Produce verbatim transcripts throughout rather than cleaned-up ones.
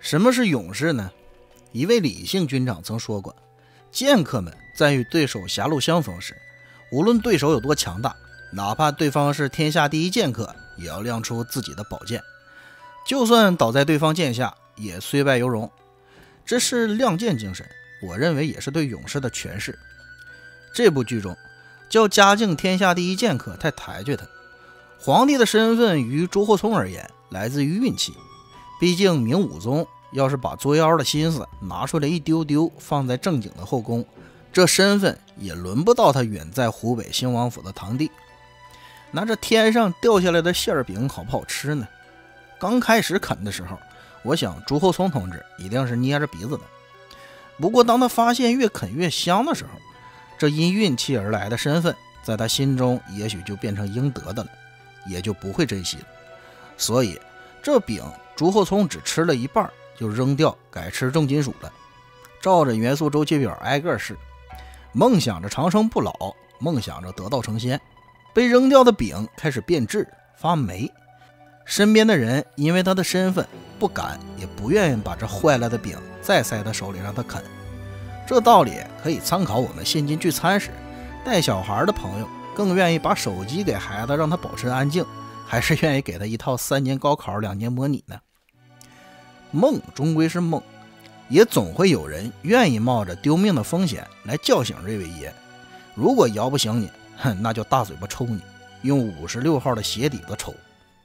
什么是勇士呢？一位李姓军长曾说过，剑客们在与对手狭路相逢时，无论对手有多强大，哪怕对方是天下第一剑客，也要亮出自己的宝剑，就算倒在对方剑下，也虽败犹荣。这是亮剑精神，我认为也是对勇士的诠释。这部剧中叫嘉靖天下第一剑客太抬举他，皇帝的身份于朱厚熜而言来自于运气，毕竟明武宗要是把作妖的心思拿出来一丢丢放在正经的后宫，这身份也轮不到他远在湖北兴王府的堂弟。那这天上掉下来的馅饼好不好吃呢？刚开始啃的时候，我想朱厚熜同志一定是捏着鼻子的。不过当他发现越啃越香的时候，这因运气而来的身份在他心中也许就变成应得的了，也就不会珍惜了。所以这饼朱厚熜只吃了一半就扔掉，改吃重金属了。照着元素周期表挨个试，梦想着长生不老，梦想着得道成仙，被扔掉的饼开始变质发霉。身边的人因为他的身份不敢也不愿意把这坏了的饼再塞他手里让他啃。这道理可以参考我们现今聚餐时，带小孩的朋友更愿意把手机给孩子让他保持安静，还是愿意给他一套三年高考两年模拟呢？梦终归是梦，也总会有人愿意冒着丢命的风险来叫醒这位爷。如果摇不醒你，哼，那就大嘴巴抽你，用五十六号的鞋底子抽。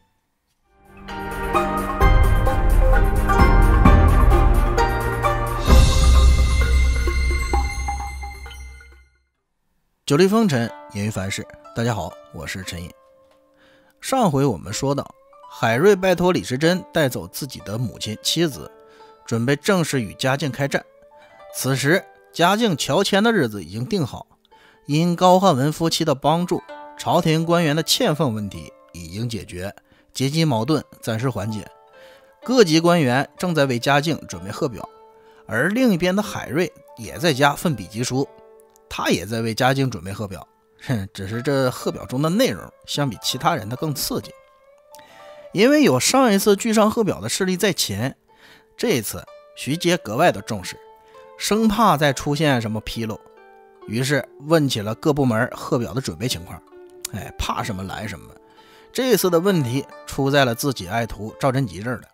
九黎风尘，言于凡事。大家好，我是陈隐。上回我们说到，海瑞拜托李时珍带走自己的母亲妻子，准备正式与嘉靖开战。此时嘉靖乔迁的日子已经定好，因高汉文夫妻的帮助，朝廷官员的欠奉问题已经解决，阶级矛盾暂时缓解，各级官员正在为嘉靖准备贺表。而另一边的海瑞也在家奋笔疾书，他也在为嘉靖准备贺表，哼，只是这贺表中的内容相比其他人的更刺激。因为有上一次拒上贺表的势力在前，这一次徐阶格外的重视，生怕再出现什么纰漏，于是问起了各部门贺表的准备情况。哎，怕什么来什么，这次的问题出在了自己爱徒赵贞吉这儿了。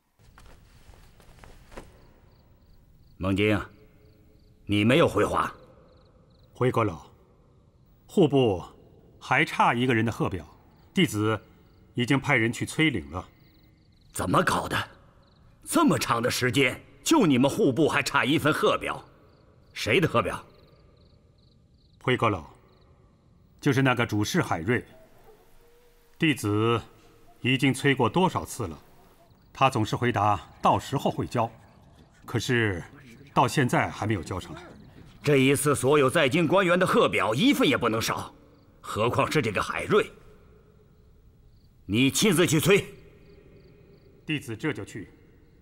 孟京，你没有回话。 回阁老，户部还差一个人的贺表，弟子已经派人去催领了。 怎么搞的？这么长的时间，就你们户部还差一份贺表？谁的贺表？ 回阁老，就是那个主事海瑞。弟子已经催过多少次了，他总是回答到时候会交，可是到现在还没有交上来。 这一次所有在京官员的贺表一份也不能少，何况是这个海瑞。你亲自去催。 弟子这就去。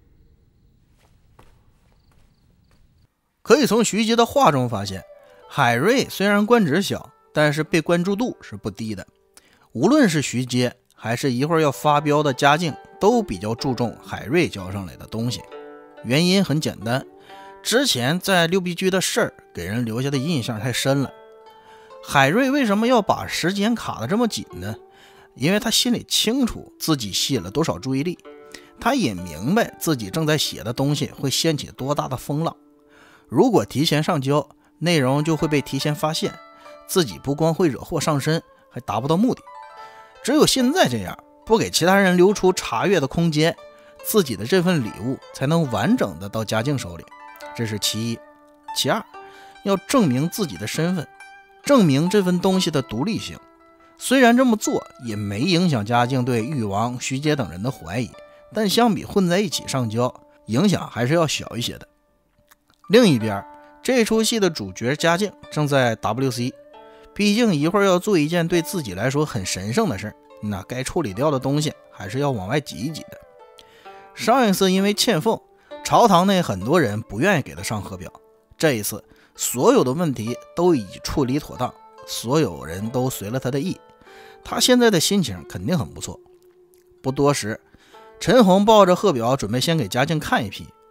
可以从徐阶的话中发现，海瑞虽然官职小，但是被关注度是不低的。无论是徐阶还是一会儿要发飙的嘉靖，都比较注重海瑞交上来的东西。原因很简单，之前在六必居的事儿给人留下的印象太深了。海瑞为什么要把时间卡得这么紧呢？因为他心里清楚自己吸引了多少注意力，他也明白自己正在写的东西会掀起多大的风浪。如果提前上交，内容就会被提前发现，自己不光会惹祸上身，还达不到目的。只有现在这样，不给其他人留出查阅的空间，自己的这份礼物才能完整的到嘉靖手里。这是其一。其二，要证明自己的身份，证明这份东西的独立性。虽然这么做也没影响嘉靖对誉王、徐阶等人的怀疑，但相比混在一起上交，影响还是要小一些的。另一边，这出戏的主角嘉靖正在 W C， 毕竟一会儿要做一件对自己来说很神圣的事，那该处理掉的东西还是要往外挤一挤的。上一次因为欠奉，朝堂内很多人不愿意给他上贺表，这一次所有的问题都已处理妥当，所有人都随了他的意，他现在的心情肯定很不错。不多时，陈洪抱着贺表准备先给嘉靖看一批，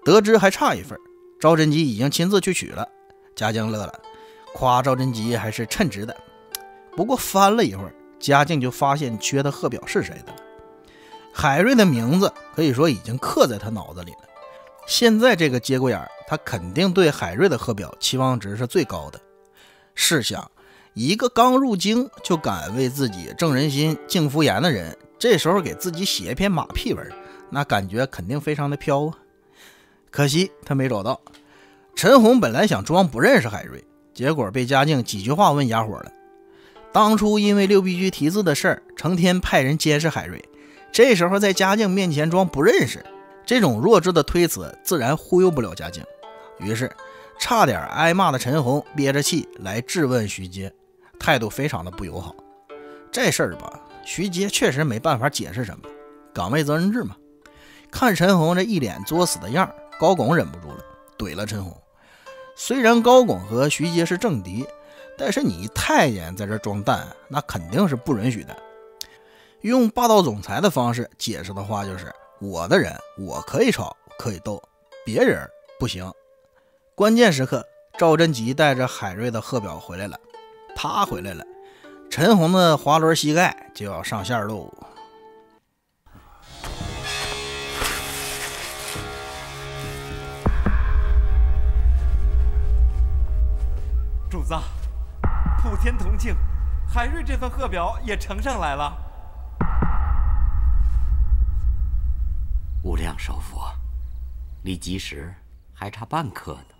得知还差一份，赵贞吉已经亲自去取了。嘉靖乐了，夸赵贞吉还是称职的。不过翻了一会儿，嘉靖就发现缺的贺表是谁的了。海瑞的名字可以说已经刻在他脑子里了。现在这个节骨眼，他肯定对海瑞的贺表期望值是最高的。试想，一个刚入京就敢为自己正人心、敬服严的人，这时候给自己写一篇马屁文，那感觉肯定非常的飘啊。可惜他没找到。陈洪本来想装不认识海瑞，结果被嘉靖几句话问哑火了。当初因为六必居题字的事儿，成天派人监视海瑞，这时候在嘉靖面前装不认识，这种弱智的推辞自然忽悠不了嘉靖。于是差点挨骂的陈洪憋着气来质问徐阶，态度非常的不友好。这事儿吧，徐阶确实没办法解释什么，岗位责任制嘛。看陈洪这一脸作死的样，高拱忍不住了，怼了陈洪。虽然高拱和徐阶是政敌，但是你太监在这装蛋，那肯定是不允许的。用霸道总裁的方式解释的话，就是我的人我可以吵可以斗，别人不行。关键时刻，赵贞吉带着海瑞的贺表回来了，他回来了，陈洪的滑轮膝盖就要上线喽。 主子，普天同庆，海瑞这份贺表也呈上来了。 无量寿佛，离吉时还差半刻呢。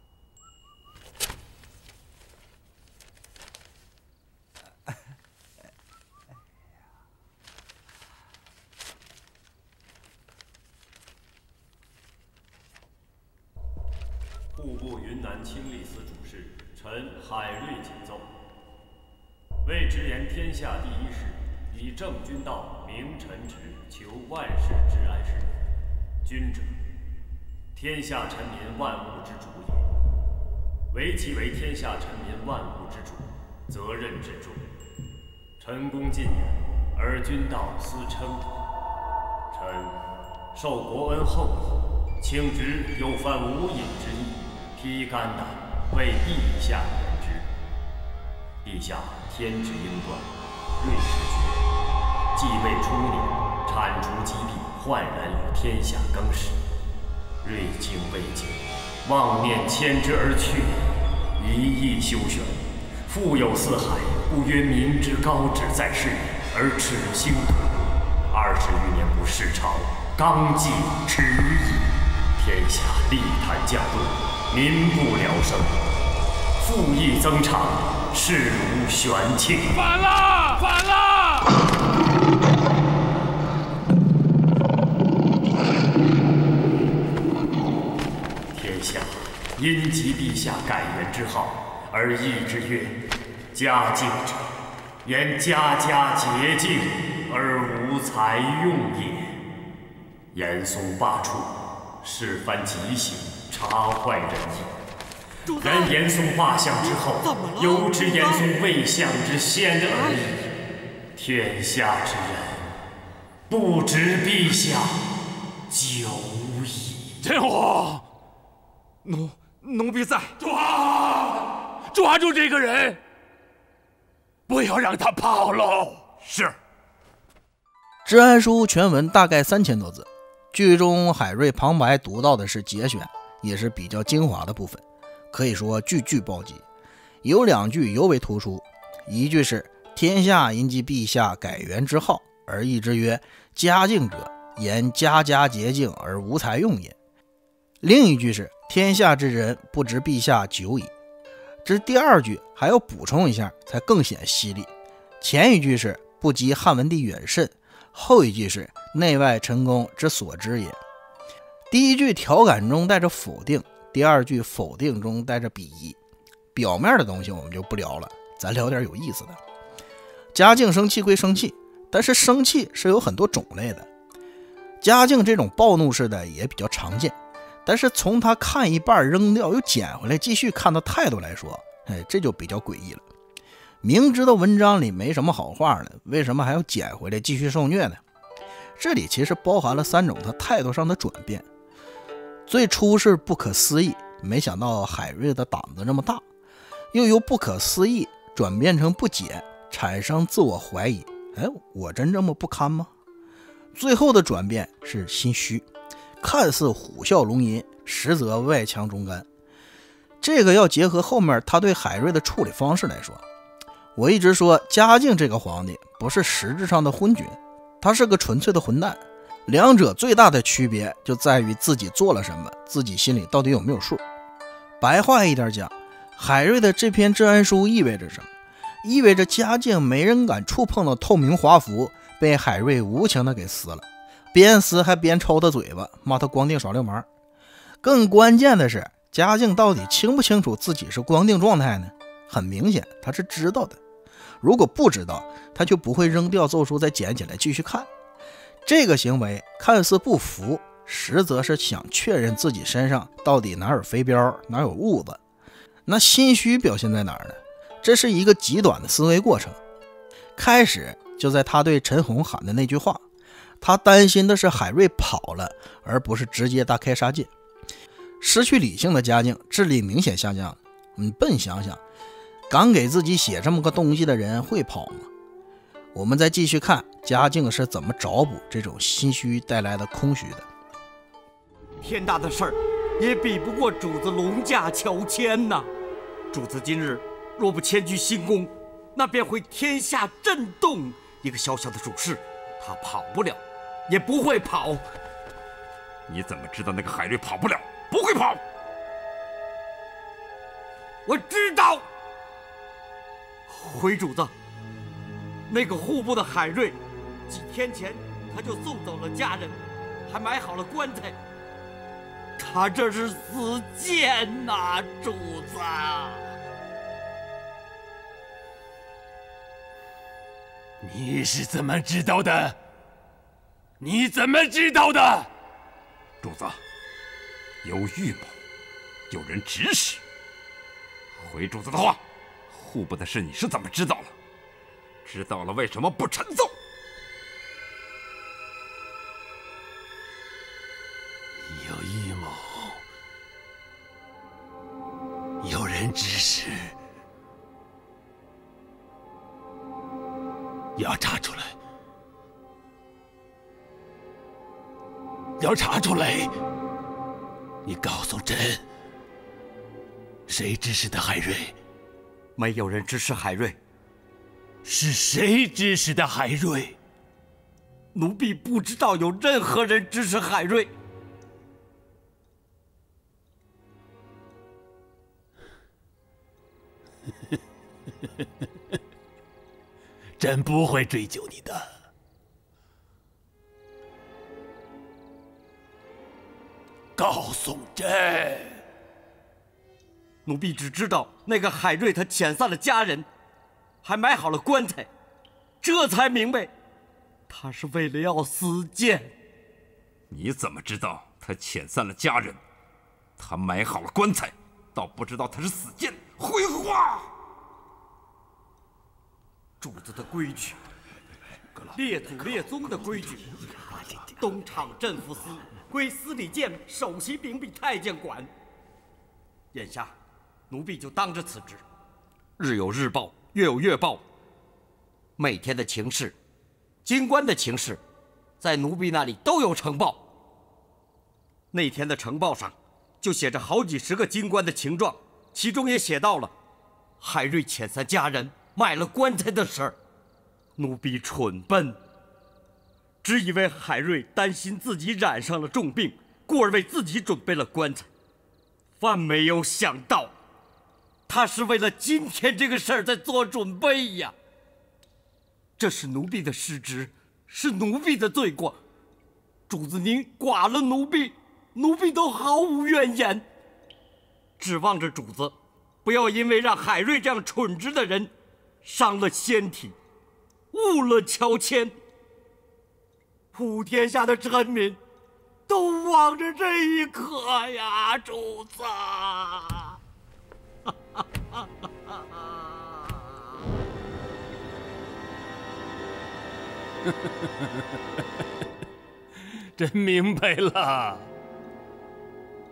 户部云南清吏司主事臣海瑞谨奏：为直言天下第一事，以正君道明臣直，求万世治安事。君者，天下臣民万物之主也。唯其为天下臣民万物之主，责任之重。臣恭进言，而君道思称也。臣受国恩厚益，请直有犯无隐之意，披肝胆为陛下言之。陛下天职英断，睿智绝，继位初年，铲除疾病，焕然与天下更始。瑞经未久，望念迁之而去，一意修玄，富有四海，不曰民之高旨在世，而耻兴土木。二十余年不视朝，纲纪迟矣。天下利坛降落，民不聊生，赋役增长，事如玄磬。 反了！反了！ 天下因及陛下改元之号，而议之曰：嘉靖者，言家家节敬而无才用也。严嵩罢黜，是番极刑，察坏人意。然严嵩罢相之后，犹知严嵩未相之先而已。天下之人，不知陛下久矣。 天皇， 奴奴婢在。 抓抓住这个人，不要让他跑喽！ 是。 治安书全文大概三千多字，剧中海瑞旁白读到的是节选，也是比较精华的部分，可以说句句暴击。有两句尤为突出，一句是天下因及陛下改元之号，而议之曰：嘉靖者，言家家节敬而无才用也。另一句是天下之人，不知陛下久矣。这第二句还要补充一下，才更显犀利。前一句是不及汉文帝远甚，后一句是内外臣工之所知也。第一句调侃中带着否定，第二句否定中带着鄙夷。表面的东西我们就不聊了，咱聊点有意思的。嘉靖生气归生气，但是生气是有很多种类的。嘉靖这种暴怒式的也比较常见，但是从他看一半扔掉又捡回来继续看的态度来说，哎，这就比较诡异了。明知道文章里没什么好话呢，为什么还要捡回来继续受虐呢？这里其实包含了三种他态度上的转变。 最初是不可思议，没想到海瑞的胆子这么大，又由不可思议转变成不解，产生自我怀疑，哎，我真这么不堪吗？最后的转变是心虚，看似虎啸龙吟，实则外强中干。这个要结合后面他对海瑞的处理方式来说。我一直说嘉靖这个皇帝不是实质上的昏君，他是个纯粹的混蛋。两者最大的区别就在于自己做了什么，自己心里到底有没有数。白话一点讲，海瑞的这篇致哀书意味着什么？意味着嘉靖没人敢触碰的透明华服被海瑞无情的给撕了，边撕还边抽他嘴巴，骂他光腚耍流氓。更关键的是，嘉靖到底清不清楚自己是光腚状态呢？很明显他是知道的，如果不知道，他就不会扔掉奏书再捡起来继续看。这个行为看似不服，实则是想确认自己身上到底哪有飞镖，哪有痦子。那心虚表现在哪儿呢？这是一个极短的思维过程。开始就在他对陈洪喊的那句话，他担心的是海瑞跑了，而不是直接大开杀戒。失去理性的嘉靖智力明显下降。你笨想想，敢给自己写这么个东西的人会跑吗？我们再继续看嘉靖是怎么找补这种心虚带来的空虚的。 天大的事儿也比不过主子龙驾乔迁呐！主子今日若不迁居新宫，那便会天下震动。一个小小的主事，他跑不了，也不会跑。 你怎么知道那个海瑞跑不了，不会跑？ 我知道。回主子，那个户部的海瑞，几天前他就送走了家人，还买好了棺材。他这是死谏呐，主子。 你是怎么知道的？你怎么知道的？主子，有预谋，有人指使。回主子的话，户部的事你是怎么知道了？知道了为什么不陈奏？ 有预谋，有人指使，要查出来，要查出来。你告诉朕，谁指使的海瑞？ 没有人指使海瑞。 是谁指使的海瑞？ 奴婢不知道有任何人指使海瑞。 朕不会追究你的。告诉朕。 奴婢只知道那个海瑞他遣散了家人，还买好了棺材，这才明白他是为了要私谏。 你怎么知道他遣散了家人，他买好了棺材，倒不知道他是死谏？回话。 主子的规矩，列祖列宗的规矩，东厂镇抚司归司礼监首席秉笔太监管。眼下奴婢就当着此职，日有日报，月有月报，每天的情事，京官的情事，在奴婢那里都有呈报。那天的呈报上就写着好几十个京官的情状，其中也写到了海瑞遣散家人，买了棺材的事儿。奴婢蠢笨，只以为海瑞担心自己染上了重病，故而为自己准备了棺材，万没有想到他是为了今天这个事儿在做准备呀。这是奴婢的失职，是奴婢的罪过。主子您剐了奴婢，奴婢都毫无怨言。指望着主子不要因为让海瑞这样蠢直的人伤了仙体，误了乔迁。普天下的臣民都望着这一刻呀，主子。 朕明白了。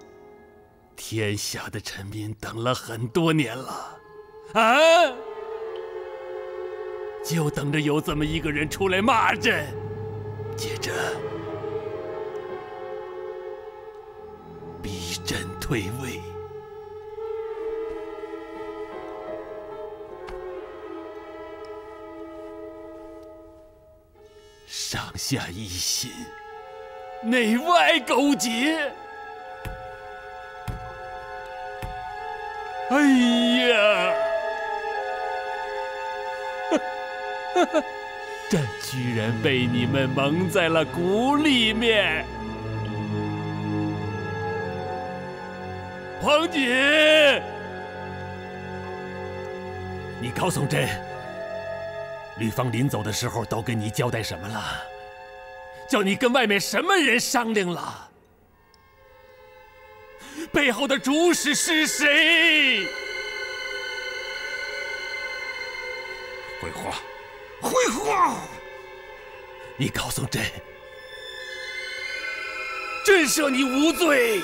天下的臣民等了很多年了，啊，就等着有这么一个人出来骂朕，接着逼朕退位。上下一心，内外勾结。哎呀，朕居然被你们蒙在了鼓里面！皇锦，你告诉朕，吕方临走的时候都跟你交代什么了？叫你跟外面什么人商量了？背后的主使是谁？ 回话，回话！ 你告诉朕，朕赦你无罪。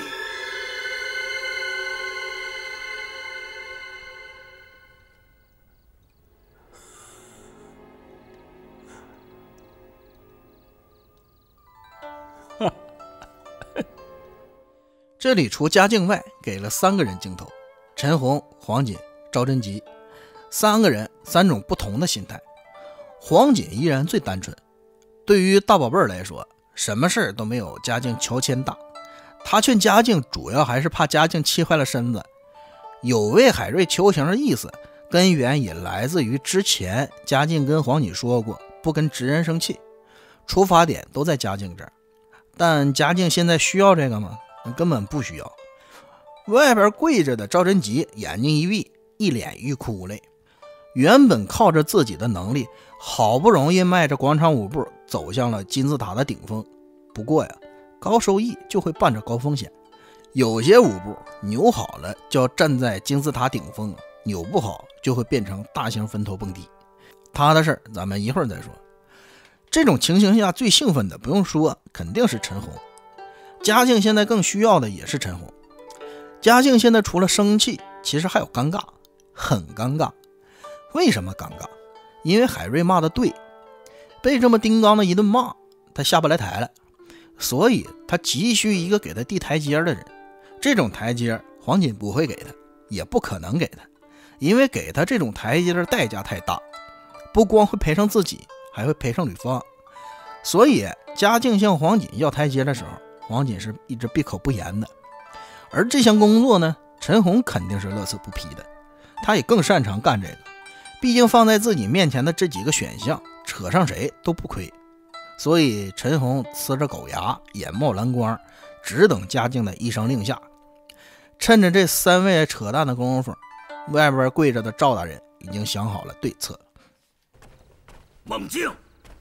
这里除嘉靖外，给了三个人镜头：陈洪、黄锦、赵贞吉。三个人，三种不同的心态。黄锦依然最单纯，对于大宝贝儿来说，什么事都没有嘉靖乔迁大。他劝嘉靖，主要还是怕嘉靖气坏了身子。有为海瑞求情的意思，根源也来自于之前嘉靖跟黄锦说过，不跟直人生气，出发点都在嘉靖这儿。但嘉靖现在需要这个吗？根本不需要。外边跪着的赵贞吉眼睛一闭，一脸欲哭无泪。原本靠着自己的能力，好不容易迈着广场舞步走向了金字塔的顶峰。不过呀，高收益就会伴着高风险。有些舞步扭好了就要站在金字塔顶峰，扭不好就会变成大型坟头蹦迪。他的事儿咱们一会儿再说。这种情形下最兴奋的不用说，肯定是陈洪。嘉靖现在更需要的也是陈洪。嘉靖现在除了生气，其实还有尴尬，很尴尬。为什么尴尬？因为海瑞骂的对，被这么叮当的一顿骂，他下不来台了，所以他急需一个给他递台阶的人。这种台阶黄锦不会给他，也不可能给他，因为给他这种台阶的代价太大，不光会赔上自己，还会赔上吕方。所以嘉靖向黄锦要台阶的时候，黄锦是一直闭口不言的。而这项工作呢，陈洪肯定是乐此不疲的，他也更擅长干这个。毕竟放在自己面前的这几个选项，扯上谁都不亏。所以陈洪呲着狗牙，眼冒蓝光，只等嘉靖的一声令下。趁着这三位扯淡的功夫，外边跪着的赵大人已经想好了对策。 猛进！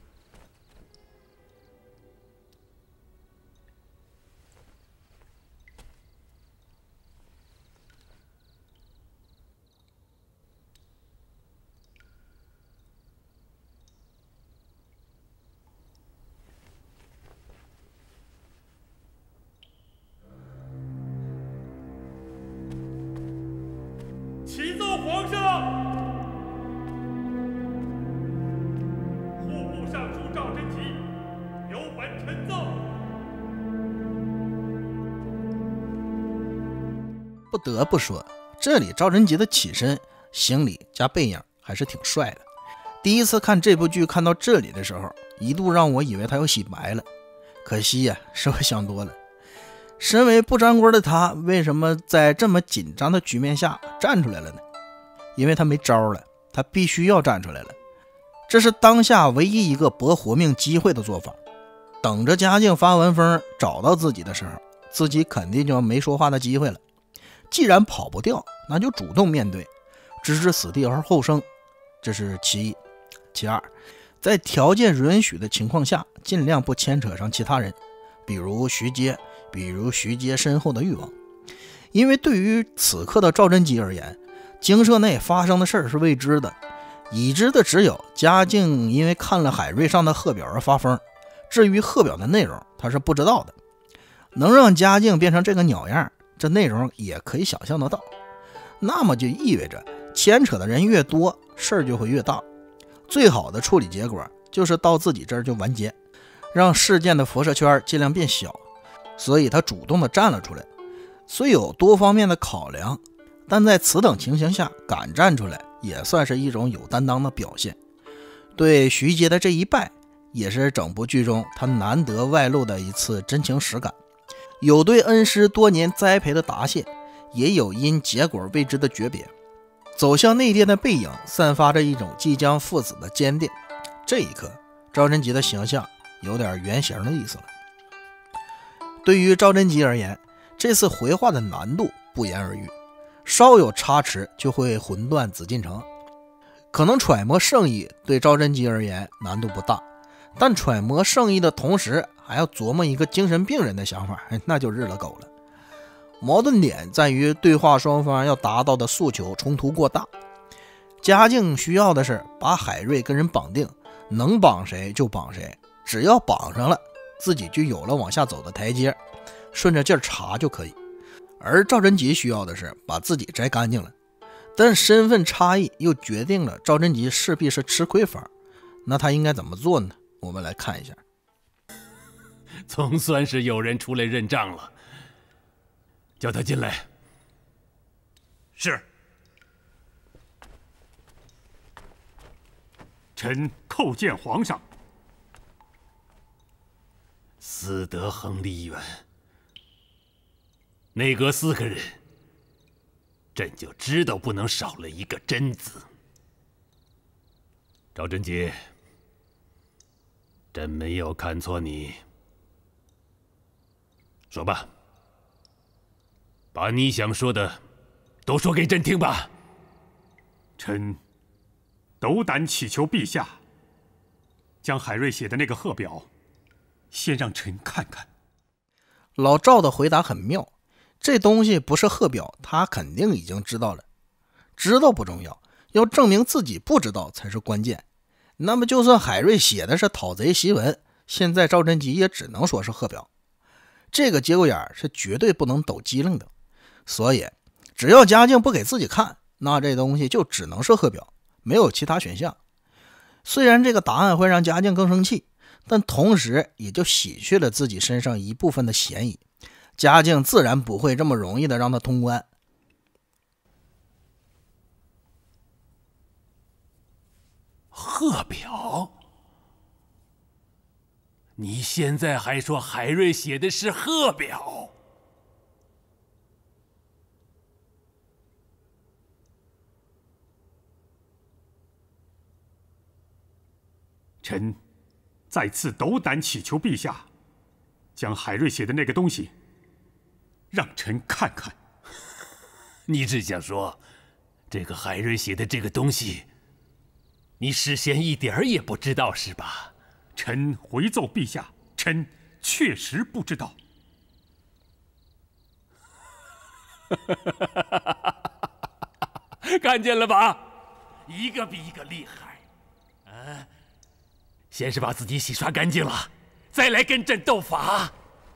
启奏皇上，户部尚书赵贞吉有本陈奏。 不得不说，这里赵贞吉的起身、行礼加背影还是挺帅的。第一次看这部剧看到这里的时候，一度让我以为他要洗白了，可惜呀、啊，是我想多了。身为不沾锅的他，为什么在这么紧张的局面下站出来了呢？因为他没招了，他必须要站出来了。这是当下唯一一个搏活命机会的做法。等着嘉靖发完疯找到自己的时候，自己肯定就要没说话的机会了。既然跑不掉，那就主动面对，置之死地而后生，这是其一。其二，在条件允许的情况下，尽量不牵扯上其他人，比如徐阶，比如徐阶身后的誉王。因为对于此刻的赵贞吉而言，精舍内发生的事儿是未知的，已知的只有嘉靖因为看了海瑞上的贺表而发疯，至于贺表的内容他是不知道的。能让嘉靖变成这个鸟样， 这内容也可以想象得到。那么就意味着牵扯的人越多，事儿就会越大。最好的处理结果就是到自己这儿就完结，让事件的辐射圈尽量变小。所以他主动的站了出来，虽有多方面的考量，但在此等情形下敢站出来，也算是一种有担当的表现。对徐阶的这一拜，也是整部剧中他难得外露的一次真情实感，有对恩师多年栽培的答谢，也有因结果未知的诀别。走向内殿的背影散发着一种即将赴死的坚定，这一刻赵贞吉的形象有点原型的意思了。对于赵贞吉而言，这次回话的难度不言而喻，稍有差池就会魂断紫禁城。可能揣摩圣意对赵贞吉而言难度不大，但揣摩圣意的同时还要琢磨一个精神病人的想法，那就日了狗了。矛盾点在于对话双方要达到的诉求冲突过大。嘉靖需要的是把海瑞跟人绑定，能绑谁就绑谁，只要绑上了，自己就有了往下走的台阶，顺着劲儿查就可以。而赵贞吉需要的是把自己摘干净了，但身份差异又决定了赵贞吉势必是吃亏方，那他应该怎么做呢？我们来看一下。 总算是有人出来认账了，叫他进来。 是。 臣叩见皇上。 司德亨利远，内阁四个人，朕就知道不能少了一个贞字。赵贞吉，朕没有看错你。说吧，把你想说的都说给朕听吧。 臣斗胆祈求陛下，将海瑞写的那个贺表先让臣看看。 老赵的回答很妙，这东西不是贺表，他肯定已经知道了。知道不重要，要证明自己不知道才是关键。那么就算海瑞写的是讨贼檄文，现在赵贞吉也只能说是贺表。这个节骨眼是绝对不能抖机灵的，所以只要嘉靖不给自己看，那这东西就只能是贺表，没有其他选项。虽然这个答案会让嘉靖更生气，但同时也就洗去了自己身上一部分的嫌疑，嘉靖自然不会这么容易的让他通关。 贺表？你现在还说海瑞写的是贺表？ 臣再次斗胆祈求陛下，将海瑞写的那个东西让臣看看。 你只想说，这个海瑞写的这个东西，你事先一点儿也不知道是吧？ 臣回奏陛下，臣确实不知道。 看见了吧，一个比一个厉害。啊，先是把自己洗刷干净了，再来跟朕斗法。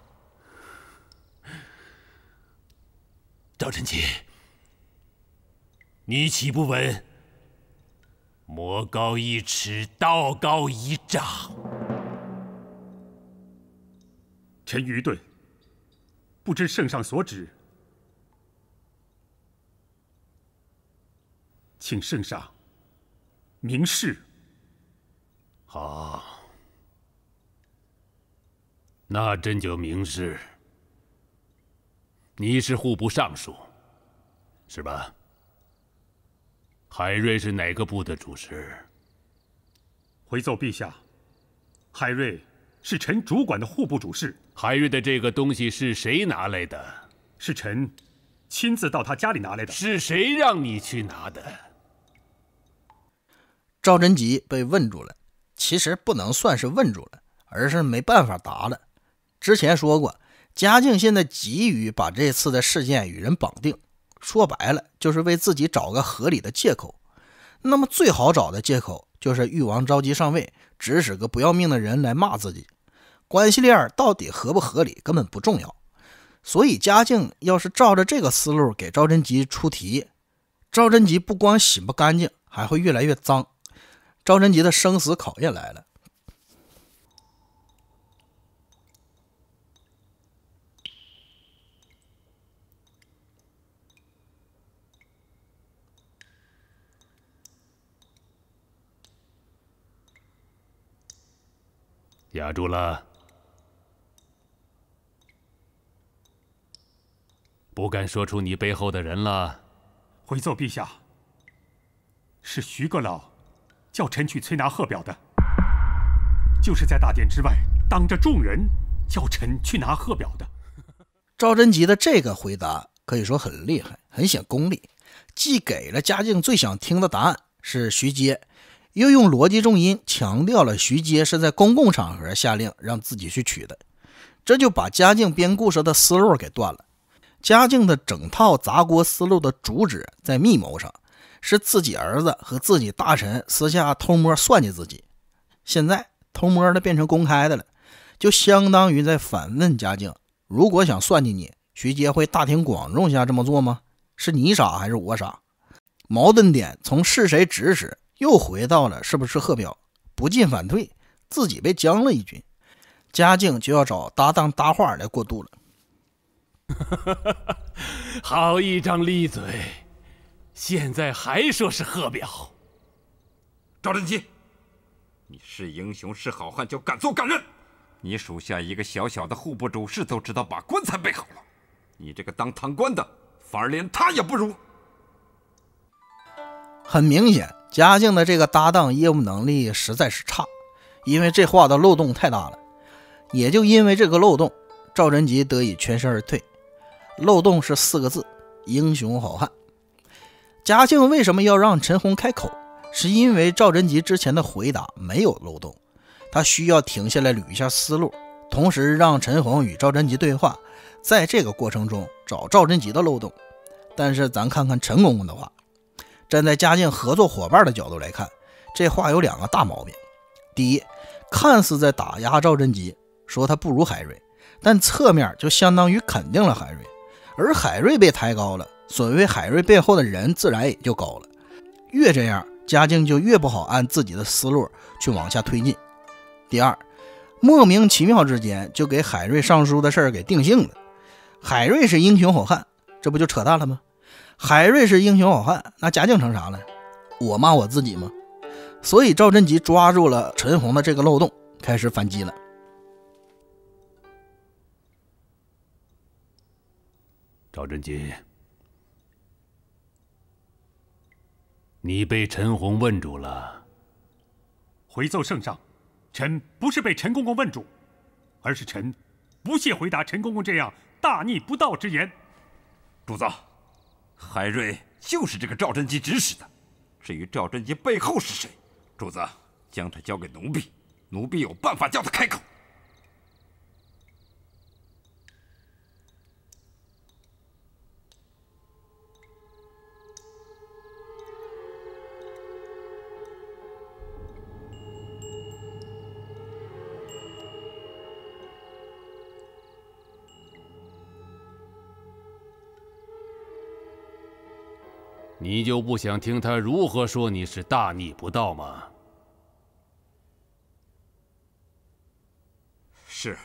赵贞吉，你岂不闻魔高一尺，道高一丈？ 臣愚钝，不知圣上所指，请圣上明示。 好，那朕就明示。你是户部尚书，是吧？海瑞是哪个部的主事？ 回奏陛下，海瑞是臣主管的户部主事。 海瑞的这个东西是谁拿来的？ 是臣亲自到他家里拿来的。 是谁让你去拿的？ 赵贞吉被问住了，其实不能算是问住了，而是没办法答了。之前说过，嘉靖现在急于把这次的事件与人绑定，说白了就是为自己找个合理的借口。那么最好找的借口就是誉王着急上位，指使个不要命的人来骂自己。关系链到底合不合理根本不重要， 所以嘉靖要是照着这个思路给赵贞吉出题，赵贞吉不光洗不干净，还会越来越脏。赵贞吉的生死考验来了。 压住了，不敢说出你背后的人了。 回奏陛下，是徐阁老叫臣去催拿贺表的，就是在大殿之外，当着众人叫臣去拿贺表的。 赵贞吉的这个回答可以说很厉害，很显功力，既给了嘉靖最想听的答案是徐阶，又用逻辑重音强调了徐阶是在公共场合下令让自己去取的，这就把嘉靖编故事的思路给断了。嘉靖的整套砸锅思路的主旨在密谋上，是自己儿子和自己大臣私下偷摸算计自己，现在偷摸的变成公开的了，就相当于在反问嘉靖，如果想算计你，徐阶会大庭广众下这么做吗？是你傻还是我傻？矛盾点从是谁指使又回到了是不是贺表，不进反退，自己被将了一军。嘉靖就要找搭档搭话来过渡了。 好一张利嘴，现在还说是贺表。 赵贞吉，你是英雄是好汉就敢做敢认，你属下一个小小的户部主事都知道把棺材备好了，你这个当堂官的反而连他也不如。 很明显，嘉靖的这个搭档业务能力实在是差，因为这话的漏洞太大了。也就因为这个漏洞，赵贞吉得以全身而退。漏洞是四个字：英雄好汉。嘉靖为什么要让陈洪开口？是因为赵贞吉之前的回答没有漏洞，他需要停下来捋一下思路，同时让陈洪与赵贞吉对话，在这个过程中找赵贞吉的漏洞。但是咱看看陈公公的话，站在嘉靖合作伙伴的角度来看，这话有两个大毛病。第一，看似在打压赵贞吉，说他不如海瑞，但侧面就相当于肯定了海瑞，而海瑞被抬高了，所谓海瑞背后的人自然也就高了。越这样，嘉靖就越不好按自己的思路去往下推进。第二，莫名其妙之间就给海瑞上书的事儿给定性了。海瑞是英雄好汉，这不就扯淡了吗？海瑞是英雄好汉，那嘉靖成啥了？我骂我自己吗？所以赵贞吉抓住了陈洪的这个漏洞，开始反击了。 赵贞吉，你被陈洪问住了。 回奏圣上，臣不是被陈公公问住，而是臣不屑回答陈公公这样大逆不道之言。 主子，海瑞就是这个赵贞吉指使的，至于赵贞吉背后是谁，主子将他交给奴婢，奴婢有办法叫他开口。 你就不想听他如何说你是大逆不道吗？ 是。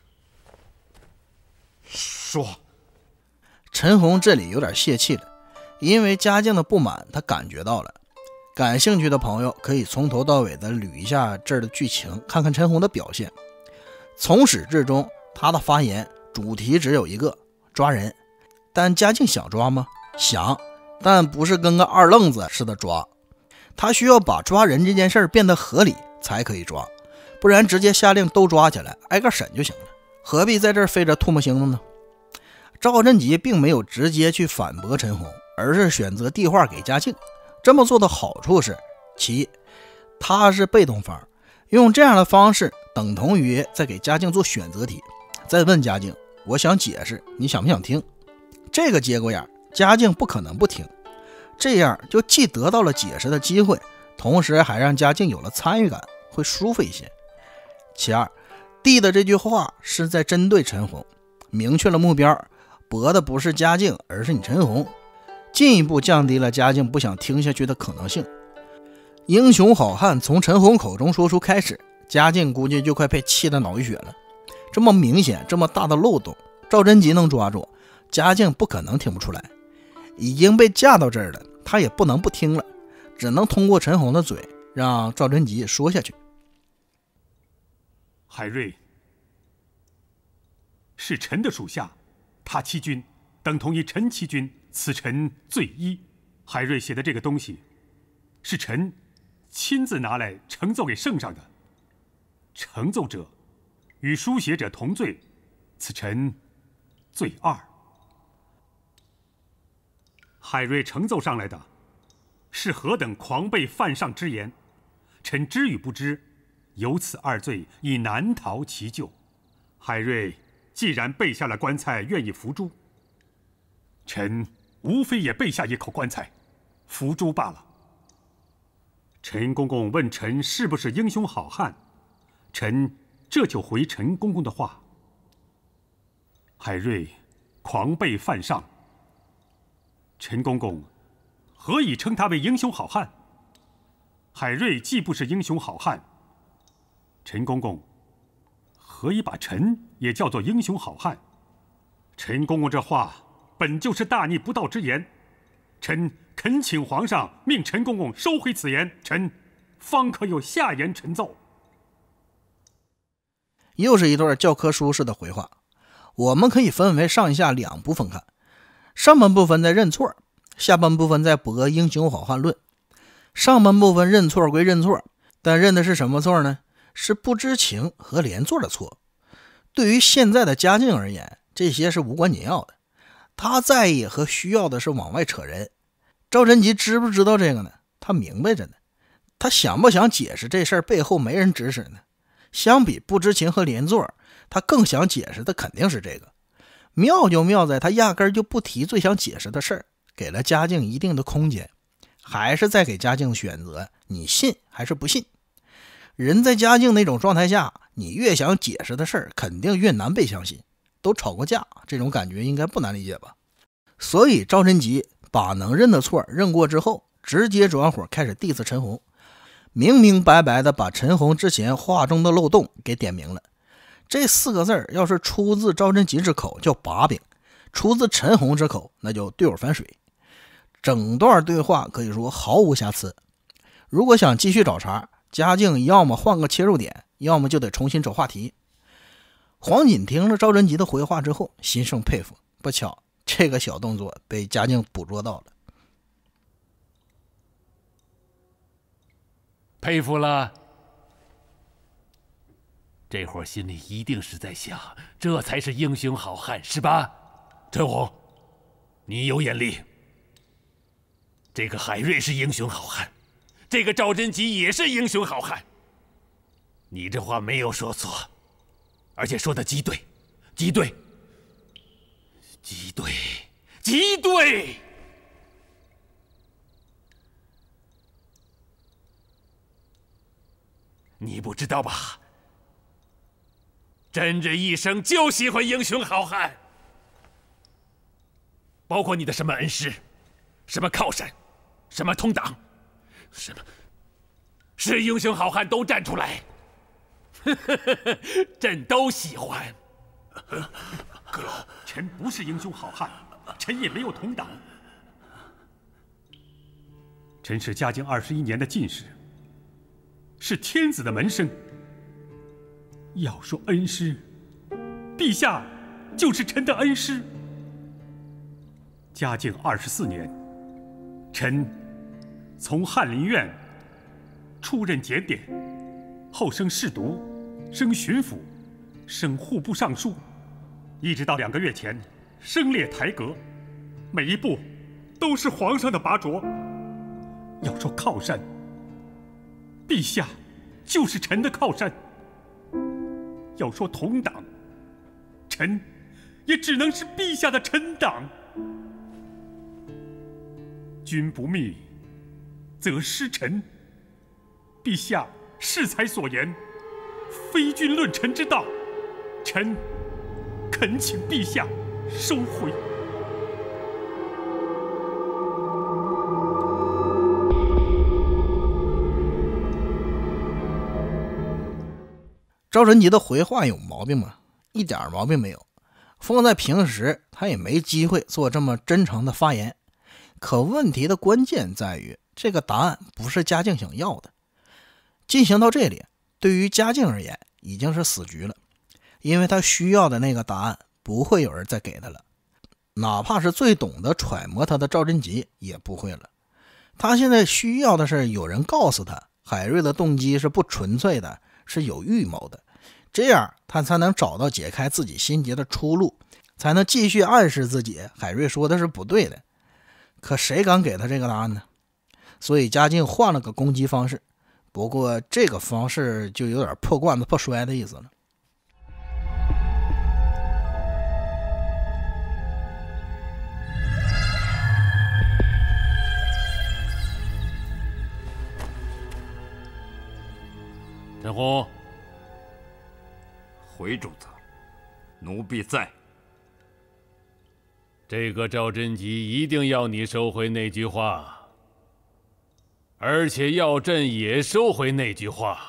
说。 陈洪这里有点泄气了，因为嘉靖的不满他感觉到了。感兴趣的朋友可以从头到尾的捋一下这儿的剧情，看看陈洪的表现。从始至终他的发言主题只有一个，抓人。但嘉靖想抓吗？想，但不是跟个二愣子似的抓，他需要把抓人这件事变得合理才可以抓，不然直接下令都抓起来挨个审就行了，何必在这儿费着唾沫星子呢？赵贞吉并没有直接去反驳陈洪，而是选择递话给嘉靖。这么做的好处是，其一，他是被动方，用这样的方式等同于在给嘉靖做选择题，再问嘉靖，我想解释，你想不想听？这个节骨眼嘉靖不可能不听，这样就既得到了解释的机会，同时还让嘉靖有了参与感，会舒服一些。其二，递的这句话是在针对陈洪， 明确了目标，搏的不是嘉靖，而是你陈洪，进一步降低了嘉靖不想听下去的可能性。英雄好汉从陈洪口中说出开始，嘉靖估计就快被气得脑溢血了。这么明显这么大的漏洞，赵贞吉能抓住，嘉靖不可能听不出来。已经被架到这儿了，他也不能不听了，只能通过陈洪的嘴让赵贞吉说下去。 海瑞是臣的属下，他欺君等同于臣欺君，此臣罪一。海瑞写的这个东西是臣亲自拿来呈奏给圣上的，呈奏者与书写者同罪，此臣罪二。海瑞呈奏上来的是何等狂悖犯上之言，臣知与不知，由此二罪已难逃其咎。海瑞既然备下了棺材，愿意伏诛，臣无非也备下一口棺材，伏诛罢了。陈公公问臣是不是英雄好汉，臣这就回陈公公的话：海瑞狂悖犯上，陈公公何以称他为英雄好汉？海瑞既不是英雄好汉，陈公公何以把臣也叫做英雄好汉？陈公公这话本就是大逆不道之言，臣恳请皇上命陈公公收回此言，臣方可有下言陈奏。 又是一段教科书式的回话，我们可以分为上下两部分看。上半部分在认错，下半部分在驳英雄好汉论。上半部分认错归认错，但认的是什么错呢？是不知情和连坐的错。对于现在的嘉靖而言，这些是无关紧要的，他在意和需要的是往外扯人。赵贞吉知不知道这个呢？他明白着呢。他想不想解释这事儿背后没人指使呢？相比不知情和连坐，他更想解释的肯定是这个。妙就妙在他压根儿就不提最想解释的事儿，给了嘉靖一定的空间，还是在给嘉靖选择，你信还是不信。人在嘉靖那种状态下，你越想解释的事儿肯定越难被相信。都吵过架，这种感觉应该不难理解吧。所以赵贞吉把能认的错认过之后，直接转火开始 diss 陈洪，明明白白的把陈洪之前话中的漏洞给点明了。这四个字要是出自赵贞吉之口叫把柄，出自陈洪之口那就对偶反水。整段对话可以说毫无瑕疵。如果想继续找茬，嘉靖要么换个切入点，要么就得重新找话题。黄锦听了赵贞吉的回话之后，心生佩服。不巧，这个小动作被嘉靖捕捉到了。 佩服了。这会儿心里一定是在想，这才是英雄好汉，是吧？陈洪，你有眼力。这个海瑞是英雄好汉，这个赵贞吉也是英雄好汉。你这话没有说错，而且说的极对，极对，极对，极对。你不知道吧？朕这一生就喜欢英雄好汉，包括你的什么恩师，什么靠山，什么同党，什么是英雄好汉都站出来，朕都喜欢。 阁老，臣不是英雄好汉，臣也没有同党。臣是嘉靖二十一年的进士，是天子的门生。要说恩师，陛下就是臣的恩师。嘉靖二十四年，臣从翰林院出任检点，后升侍读，升巡抚，升户部尚书，一直到两个月前升列台阁，每一步都是皇上的拔擢。要说靠山，陛下就是臣的靠山。要说同党，臣也只能是陛下的臣党。君不密，则失臣。陛下适才所言，非君论臣之道，臣恳请陛下收回。 赵贞吉的回话有毛病吗？一点毛病没有。放在平时，他也没机会做这么真诚的发言。可问题的关键在于，这个答案不是嘉靖想要的。进行到这里，对于嘉靖而言已经是死局了，因为他需要的那个答案不会有人再给他了，哪怕是最懂得揣摩他的赵贞吉也不会了。他现在需要的是有人告诉他，海瑞的动机是不纯粹的，是有预谋的，这样他才能找到解开自己心结的出路，才能继续暗示自己海瑞说的是不对的。可谁敢给他这个答案呢？所以嘉靖换了个攻击方式，不过这个方式就有点破罐子破摔的意思了。 陈洪， 回主子，奴婢在。 这个赵贞吉一定要你收回那句话，而且要朕也收回那句话。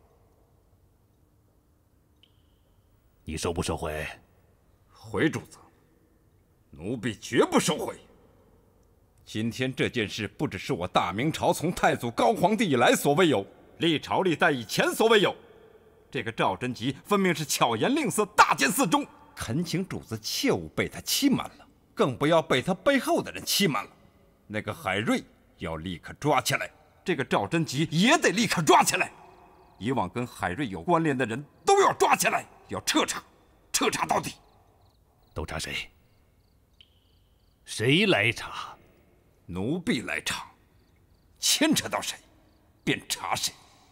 你收不收回？ 回主子，奴婢绝不收回。今天这件事不只是我大明朝从太祖高皇帝以来所未有，历朝历代以前所未有。这个赵贞吉分明是巧言令色，大奸四忠。恳请主子切勿被他欺瞒了，更不要被他背后的人欺瞒了。那个海瑞要立刻抓起来，这个赵贞吉也得立刻抓起来。以往跟海瑞有关联的人都要抓起来，要彻查，彻查到底。 都查谁？谁来查？ 奴婢来查，牵扯到谁，便查谁。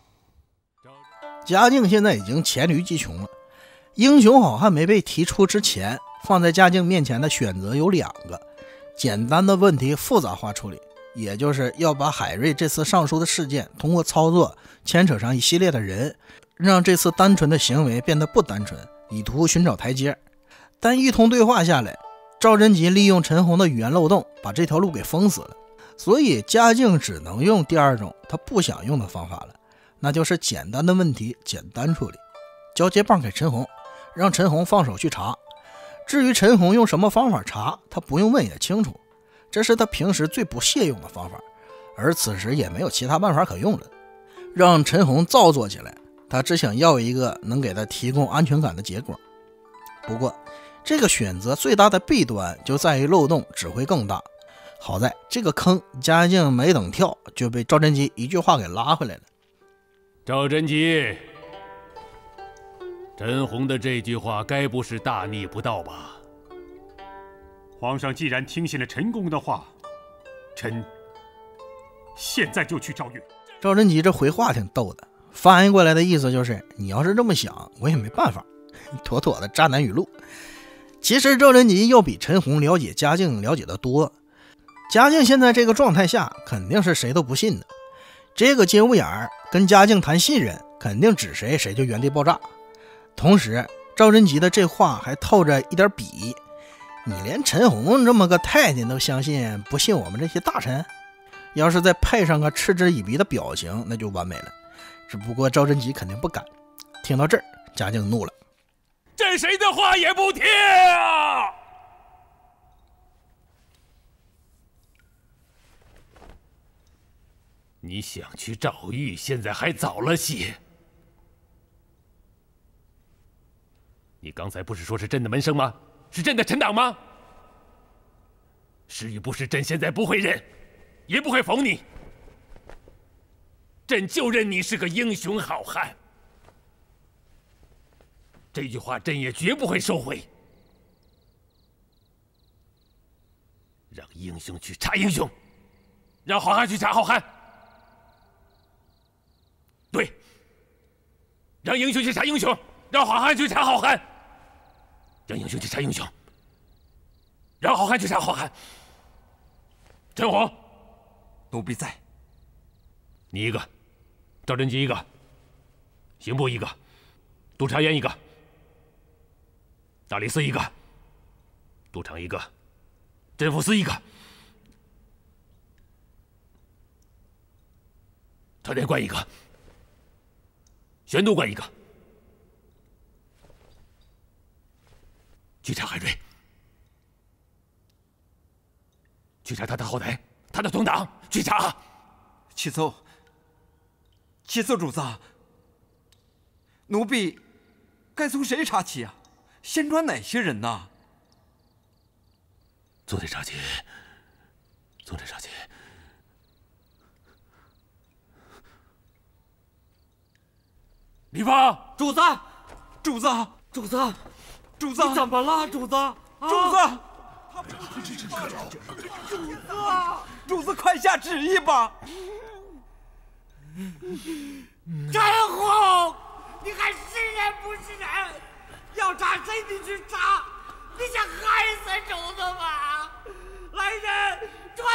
嘉靖现在已经黔驴技穷了，英雄好汉没被提出之前，放在嘉靖面前的选择有两个：简单的问题复杂化处理，也就是要把海瑞这次上书的事件通过操作牵扯上一系列的人，让这次单纯的行为变得不单纯，以图寻找台阶。但一通对话下来，赵贞吉利用陈洪的语言漏洞把这条路给封死了，所以嘉靖只能用第二种他不想用的方法了，那就是简单的问题简单处理，交接棒给陈洪，让陈洪放手去查。至于陈洪用什么方法查，他不用问也清楚，这是他平时最不屑用的方法，而此时也没有其他办法可用了。让陈洪造作起来，他只想要一个能给他提供安全感的结果。不过这个选择最大的弊端就在于漏洞只会更大。好在这个坑嘉靖没等跳，就被赵贞吉一句话给拉回来了。 赵贞吉，陈洪的这句话该不是大逆不道吧？ 皇上既然听信了陈公的话，臣现在就去诏狱。 赵贞吉这回话挺逗的，翻译过来的意思就是你要是这么想，我也没办法，妥妥的渣男语录。其实赵贞吉要比陈洪了解嘉靖了解的多，嘉靖现在这个状态下肯定是谁都不信的，这个节骨眼儿跟嘉靖谈信任，肯定指谁谁就原地爆炸。同时赵贞吉的这话还透着一点鄙，你连陈洪这么个太监都相信，不信我们这些大臣？要是再配上个嗤之以鼻的表情，那就完美了。只不过赵贞吉肯定不敢。听到这儿，嘉靖怒了， 朕谁的话也不听啊！你想去诏狱，现在还早了些。你刚才不是说是朕的门生吗？是朕的臣党吗？是与不是，朕现在不会认，也不会否你。朕就认你是个英雄好汉。这句话朕也绝不会收回。让英雄去查英雄，让好汉去查好汉。对，让英雄去查英雄，让好汉去查好汉。让英雄去查英雄，让好汉去查好汉。陈洪， 奴婢在。 你一个，赵贞吉一个，刑部一个，督察院一个。 大理寺一个，都场一个，镇抚司一个，车田关一个，玄都关一个。去查海瑞，去查他的后台，他的同党，去查。 启奏，启奏主子，奴婢该从谁查起啊？先抓哪些人呐？ 从谁查起？从谁查起？李芳， 主子， 主子， 主子， 主子， 你怎么了，主子？啊、 主子，主子，主子，快下旨意吧！ 陈红，你还是人不是人？要查谁你去查？你想害死主子吗？来人，传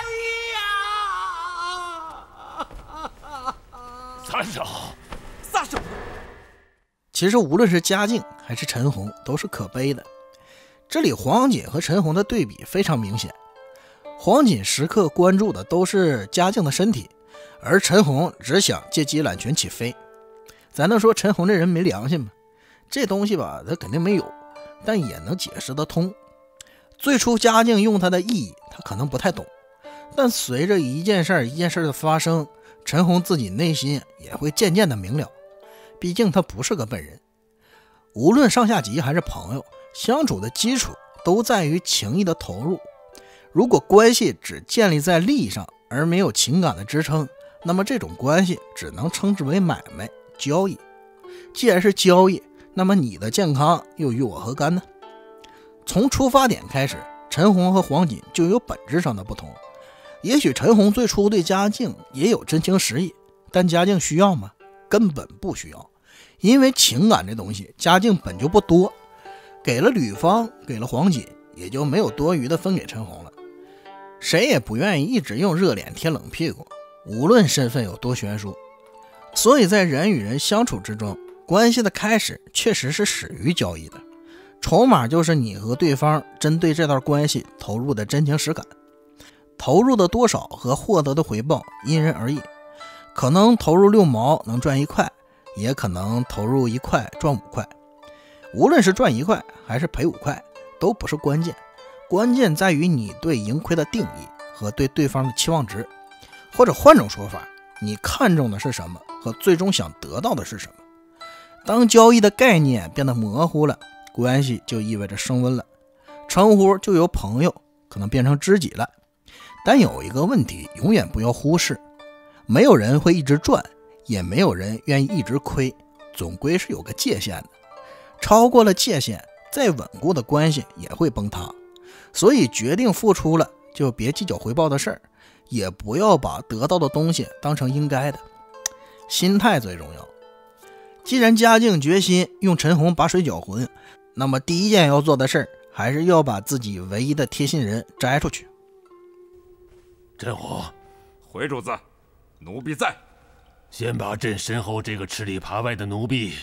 太医呀！ 撒手！ 撒手！ 其实无论是嘉靖还是陈洪都是可悲的。这里黄锦和陈洪的对比非常明显，黄锦时刻关注的都是嘉靖的身体，而陈洪只想借机揽权起飞。咱能说陈洪这人没良心吗？这东西吧，他肯定没有，但也能解释得通。最初嘉靖用他的意义，他可能不太懂，但随着一件事一件事的发生，陈洪自己内心也会渐渐的明了。毕竟他不是个笨人，无论上下级还是朋友，相处的基础都在于情谊的投入。如果关系只建立在利益上，而没有情感的支撑，那么这种关系只能称之为买卖交易。既然是交易，那么你的健康又与我何干呢？从出发点开始，陈洪和黄锦就有本质上的不同。也许陈洪最初对嘉靖也有真情实意，但嘉靖需要吗？根本不需要。因为情感这东西嘉靖本就不多，给了吕方，给了黄锦，也就没有多余的分给陈洪了。谁也不愿意一直用热脸贴冷屁股，无论身份有多悬殊。所以在人与人相处之中，关系的开始确实是始于交易的，筹码就是你和对方针对这段关系投入的真情实感。投入的多少和获得的回报因人而异，可能投入六毛能赚一块，也可能投入一块赚五块。无论是赚一块还是赔五块都不是关键，关键在于你对盈亏的定义和对对方的期望值。或者换种说法，你看重的是什么和最终想得到的是什么。当交易的概念变得模糊了，关系就意味着升温了，称呼就由朋友可能变成知己了。但有一个问题永远不要忽视，没有人会一直赚，也没有人愿意一直亏，总归是有个界限的。超过了界限，再稳固的关系也会崩塌。所以决定付出了，就别计较回报的事儿，也不要把得到的东西当成应该的，心态最重要。既然嘉靖决心用陈洪把水搅浑，那么第一件要做的事儿，还是要把自己唯一的贴心人摘出去。 陈洪， 回主子，奴婢在。 先把朕身后这个吃里扒外的奴婢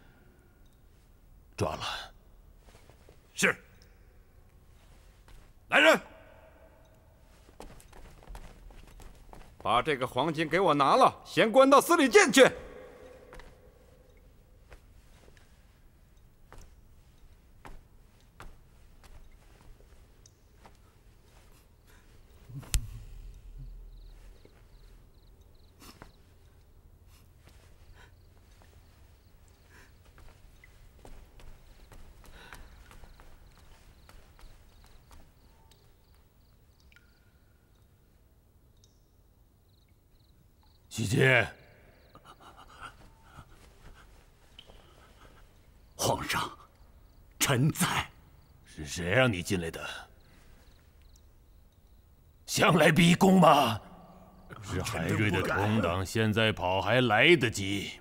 抓了。 是。来人，把这个黄金给我拿了，先关到司礼监去。 喜姐， 皇上，臣在。 是谁让你进来的？想来逼宫吗？是海瑞的同党，现在跑还来得及。